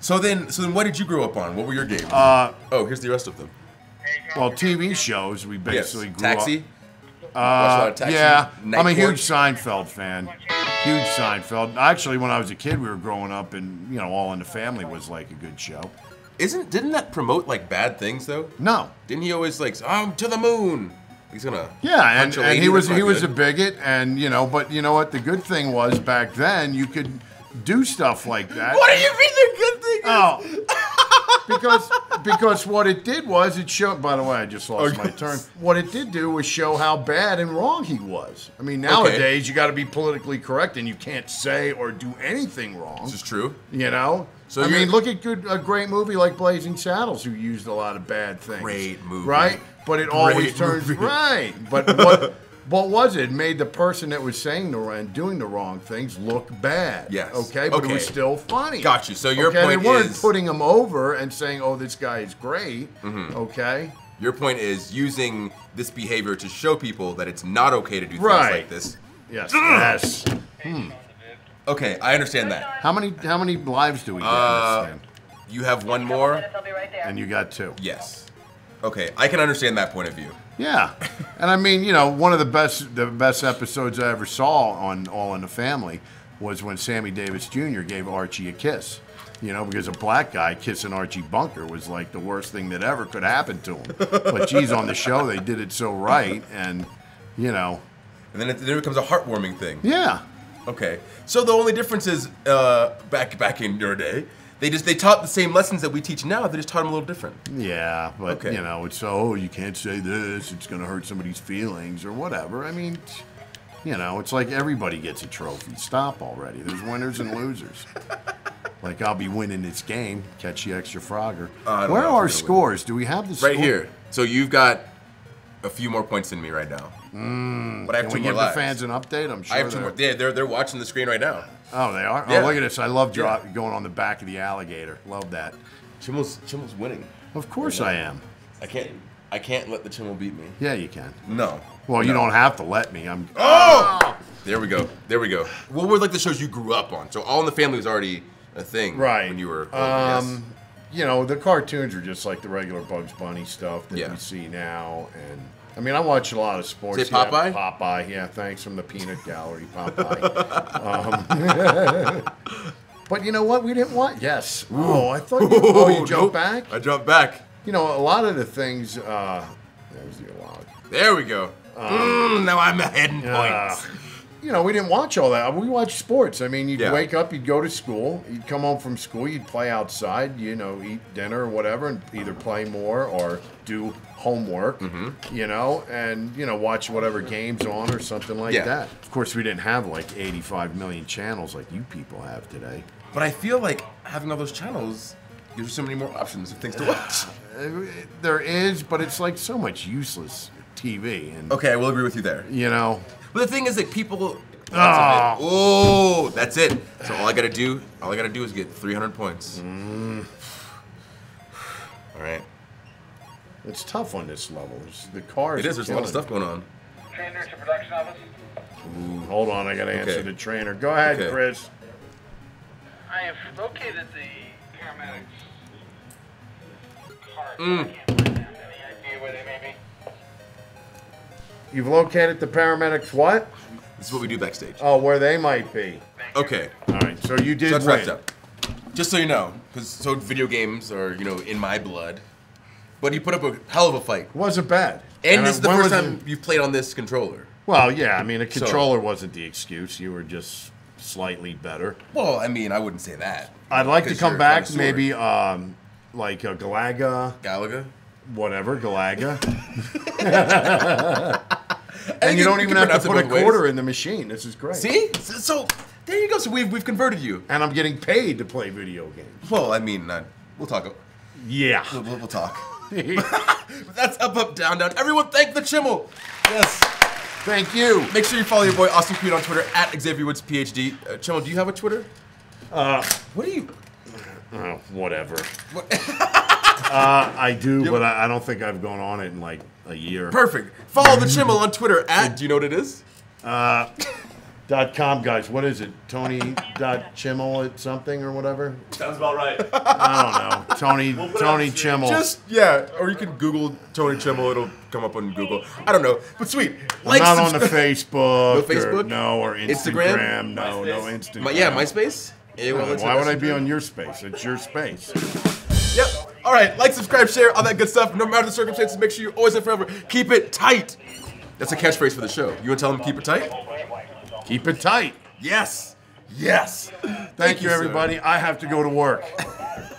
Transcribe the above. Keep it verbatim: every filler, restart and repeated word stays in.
So then, so then, what did you grow up on? What were your games? Uh, oh, here's the rest of them. Well, T V shows, we basically yes. grew Taxi? up. Uh, Taxi? yeah, Night I'm a Court? huge Seinfeld fan. Huge Seinfeld. Actually, when I was a kid, we were growing up, and you know, All in the Family was like a good show. Isn't didn't that promote like bad things though? No. Didn't he always like, I'm to the moon? He's gonna. Yeah, and, punch a and lady, he was that's he not was a good. bigot, and you know, but you know what? The good thing was back then you could do stuff like that. What do you mean the good thing? Oh, because because what it did was it showed. By the way, I just lost Okay. my turn. What it did do was show how bad and wrong he was. I mean, nowadays you got to be politically correct, and you can't say or do anything wrong. This is true. You know. So I you're- mean, look at good a great movie like Blazing Saddles, who used a lot of bad things. Great movie. right? But it always Great turns movie. right. But what what was it? It made the person that was saying the and doing the wrong things look bad. Yes. Okay, but it was Okay. still funny. Got you. So your okay? point they weren't is- putting him over and saying, "Oh, this guy is great." Okay. Your point is using this behavior to show people that it's not okay to do things Right. like this. Yes. Yes. Okay, I understand that. How many how many lives do we get Uh, in this thing? You have one more? I'll be right there. And you got two. Yes. Okay, I can understand that point of view. Yeah, and I mean, you know, one of the best the best episodes I ever saw on All in the Family was when Sammy Davis Junior gave Archie a kiss. You know, because a black guy kissing Archie Bunker was like the worst thing that ever could happen to him. But geez, on the show they did it so right, and you know, And then it, then it becomes a heartwarming thing. yeah, Okay. So the only difference is uh, back back in your day, they just they taught the same lessons that we teach now. They just taught them a little different. yeah. But Okay. you know, it's oh, you can't say this; it's gonna hurt somebody's feelings or whatever. I mean. You know, it's like everybody gets a trophy. Stop already. There's winners and losers. Like I'll be winning this game. Catch the extra Frogger. I don't Where know if are we're our gonna scores? Do we have the Right score? here. So you've got a few more points than me right now. Mm, but I have Can two we more give lives. the fans an update? I'm sure. I have two they're- more. Yeah, they're they're watching the screen right now. Oh, they are. Yeah. Oh, look at this! I love Yeah. drop, going on the back of the alligator. Love that. Chimmel's Chimmel's winning. Of course I am. I can't I can't let the Chimmel beat me. Yeah, you can. No. Well, you No. don't have to let me. I'm. Oh! There we go. There we go. What were like the shows you grew up on? So All in the Family was already a thing Right. when you were. Um, you know, the cartoons are just like the regular Bugs Bunny stuff that Yeah. we see now, and I mean, I watch a lot of sports. Say Popeye? Yeah, Popeye, yeah. Thanks from the Peanut Gallery, Popeye. um, but you know what? We didn't want. Yes. Oh, I thought. You, oh, you Nope. jumped back. I jumped back. You know, a lot of the things. Uh, there's the log. There we go. Mm, now I'm ahead in points. Uh, you know, we didn't watch all that. We watched sports. I mean, you'd Yeah. wake up, you'd go to school, you'd come home from school, you'd play outside, you know, eat dinner or whatever, and either play more or do homework, Mm-hmm. you know, and, you know, watch whatever game's on or something like Yeah. that. Of course, we didn't have like eighty-five million channels like you people have today. But I feel like having all those channels gives you so many more options of things to watch. Uh, There is, but it's like so much useless T V. And, Okay, I will agree with you there. you know, But the thing is that people. Ah. Oh, that's it. So all I gotta do, all I gotta do is get three hundred points. Mm. All right. it's tough on this level. It's, the cars It is. are There's a lot of killing stuff going on. Trainer to production office. Hold on, I gotta answer Okay. the trainer. Go ahead, Okay. Chris. I have located the paramedics' cars. Mm. I can't find them. Any idea where they may be? You've located the paramedics what? This is what we do backstage. Oh, where they might be. Okay. All right, so you did So that's win. wrapped up. Just so you know, because so video games are you know in my blood, but you put up a hell of a fight, Wasn't bad. and I- this is the when first was time you've played on this controller. Well, yeah, I mean, a controller wasn't the excuse. You were just slightly better. Well, I mean, I wouldn't say that. I'd like to 'Cause come you're a back, connoisseur. maybe um, like a Galaga, Galaga. whatever, Galaga. And And you don't even have to put a both ways. quarter in the machine. This is great. See? So, so there you go. So we've we've converted you. And I'm getting paid to play video games. Well, I mean, uh, we'll talk. Yeah. We'll, we'll talk. But that's up, up, down, down. Everyone, thank the Chimmel. Yes. Thank you. Make sure you follow your boy Austin Creed on Twitter at Xavier Woods PhD. Uh, Chimmel, do you have a Twitter? Uh, What do you? oh, whatever. What? Uh, I do, but I, I don't think I've gone on it in like a year. Perfect. Follow the Chimmel on Twitter at. Do you know what it is? Uh, Dot com, guys. What is it? Tony dot Chimmel at something or whatever? Sounds about right. I don't know. Tony We'll put it Tony on the Chimmel. Just yeah, or you can Google Tony Chimmel. It'll come up on Google. I don't know, but sweet. I'm Like, not on the subscribe- Facebook. No Facebook? Or, no, or Instagram? Instagram. No, no MySpace? Instagram. My, yeah, MySpace. A O L Why Instant would I be Messenger. on your space? It's your space. Yep. All right. Like, subscribe, share, all that good stuff. No matter the circumstances, make sure you always and forever keep it tight. That's a catchphrase for the show. You want to tell them to keep it tight? Keep it tight. Yes. Yes. Thank, you, you, sir. everybody. I have to go to work.